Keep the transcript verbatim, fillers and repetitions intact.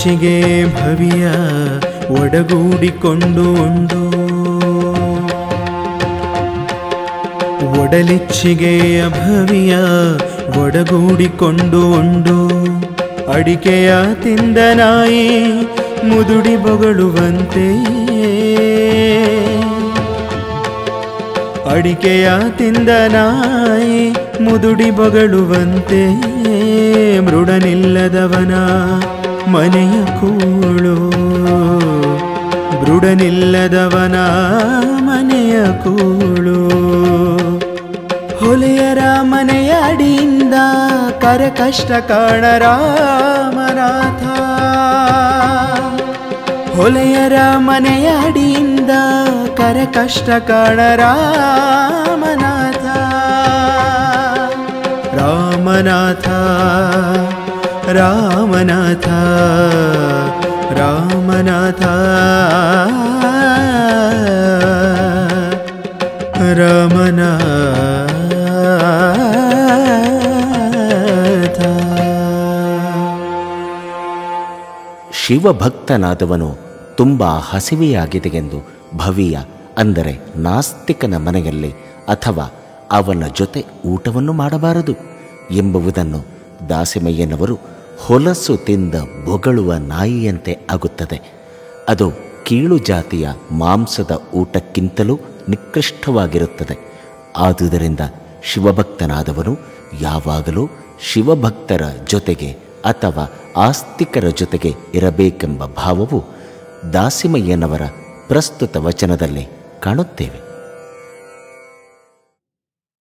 ಒಡಲಿಚ್ಚಿಗೆ ಭವಿಯ ಒಡಗೂಡಿಕೊಂಡು ಉಂಡು ಒಡಲಿಚ್ಚಿಗೆಯ ಭವಿಯ ಒಡಗೂಡಿಕೊಂಡು ಉಂಡು ಅಡಿಕೆಯ ತಿಂದ ನಾಯಿ ಮುದುಡಿ ಬೊಗಳುವಂತೆ ಅಡಿಕೆಯ ತಿಂದ ನಾಯಿ ಮುದುಡಿ ಬೊಗಳುವಂತೆ ಮೃಡನಿಲ್ಲದವನ ಮನೆಯ ಕೂಳು ಮೃಡನಿಲ್ಲದವನ ಮನೆಯ ಕೂಳು ಹೊಲೆಯರ ಮನೆಯ ಅಡಿಯಿಂದ ಕರ ಕಷ್ಟ ಕಾಣ ರಾಮನಾಥ ಹೊಲೆಯರ ಮನೆಯ ಅಡಿಯಿಂದ ಕರ ಕಷ್ಟ ಕಾಣ ರಾಮನಾಥ ರಾಮನಾಥ ರಾಮನಾಥ ರಾಮನಾಥ ರಾಮನಾಥ ಶಿವಭಕ್ತನಾದವನು ತುಂಬ ಹಸಿವೆಯಾಗಿದೆಯೆಂದು ಭವಿಯ ಅಂದರೆ ನಾಸ್ತಿಕನ ಮನೆಯಲ್ಲಿ ಅಥವಾ ಅವನ ಜೊತೆ ಊಟವನ್ನು ಮಾಡಬಾರದು ಎಂಬುದನ್ನು ದಾಸಿಮಯ್ಯನವರು ಹೊಲಸು ತಿಂದ ಬೊಗಳುವ ನಾಯಿಯಂತೆ ಆಗುತ್ತದೆ. ಅದು ಕೀಳು ಜಾತಿಯ ಮಾಂಸದ ಊಟಕ್ಕಿಂತಲೂ ನಿಕೃಷ್ಟವಾಗಿರುತ್ತದೆ. ಆದುದರಿಂದ ಶಿವಭಕ್ತನಾದವನು ಯಾವಾಗಲೂ ಶಿವಭಕ್ತರ ಜೊತೆಗೆ ಅಥವಾ ಆಸ್ತಿಕರ ಜೊತೆಗೆ ಇರಬೇಕೆಂಬ ಭಾವವು ದಾಸಿಮಯ್ಯನವರ ಪ್ರಸ್ತುತ ವಚನದಲ್ಲಿ ಕಾಣುತ್ತೇವೆ.